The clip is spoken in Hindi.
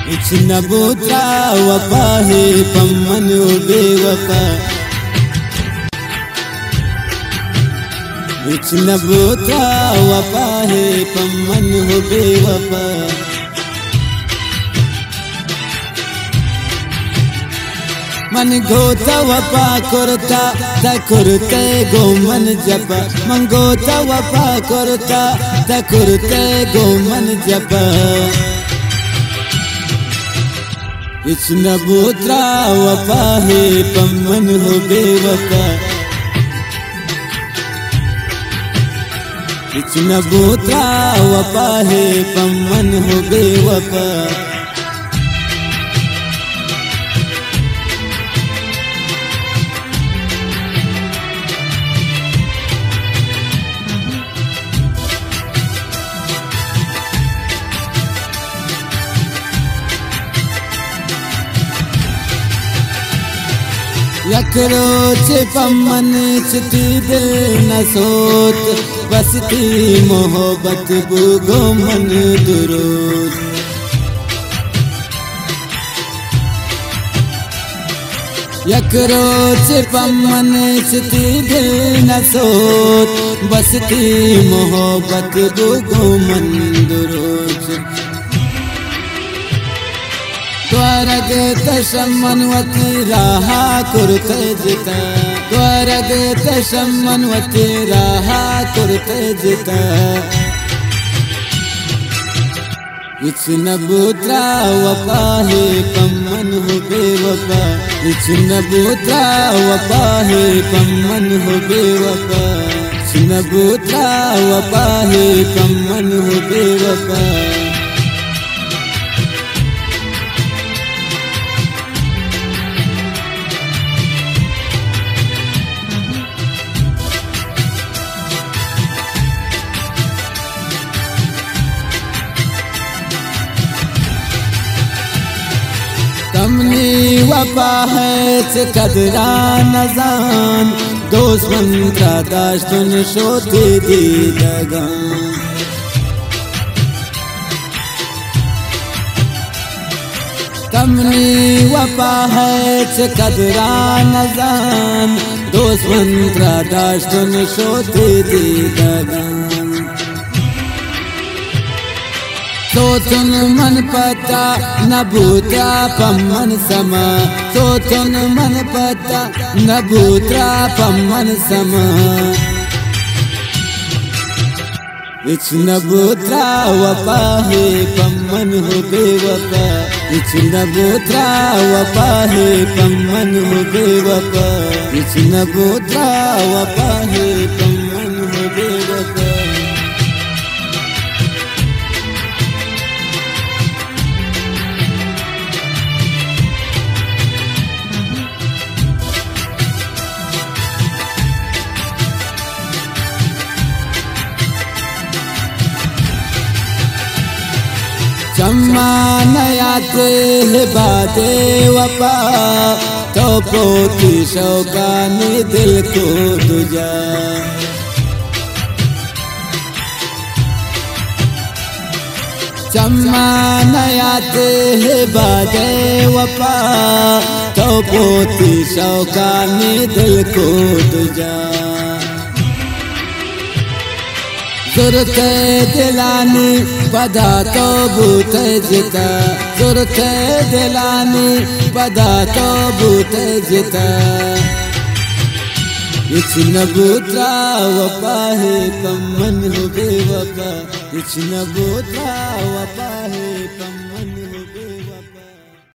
इच नबूत्रा वफा है पम्मन बेवफा। इच नबूत्रा वफा है पम्मन बेवफा। मन गोता वफा करता तकुरते गो मन जपा। मन गोता वफा करता तकुरते गो मन जपा। इच नबूत्रा वफा है पम्मन बेवफा। इच नबूत्रा वफा है पम्मन बेवफा। यकरोच पम्मन चिती दिल न सोत। बसती मोहब्बत बुगो मन दुरूद। यकरोच पम्मन चिती दिल न सोत। बसती मोहब्बत बुगो मन दुरूद। त्वरग तशम्मनवती राहा कुरते जिता। त्वरग तशम्मनवती राहा कुरते जिता। इच नबूत्रा वफा है पम्मन बेवफा। इच नबूत्रा वफा है पम्मन बेवफा। इच नबूत्रा वफा है पम्मन बेवफा। तमनी वफा है कदरा नजान। दोस्त मंत्रा दाश्तन शोते दी दगान। तमनी वफा है कदरा नजान। दोस्त मंत्रा दाश्तन शोते दी दगान। सोचन मन पता नबूत्रा पम्मन समा। सोचन मन पता नबूत्रा पम्मन समा। इच नबूत्रा वफा है पम्मन बेवफा। इच नबूत्रा वफा है पम्मन बेवफा। इच नबूत्रा वफा है पम्मन बेवफा। चम्मा नया ते बादे वफा। तो पोती शौकानी दिल को दुजा। चम्मा नया ते बादे वफा। तो पोती शौकानी दिल को दुजा। सुरते दिलानी पदा तो बूते जिता। सुरते दिलानी पदा तो बूते जिता। इच नबूत्रा वफा है पम्मन बेवफा। इच नबूत्रा वफा है पम्मन।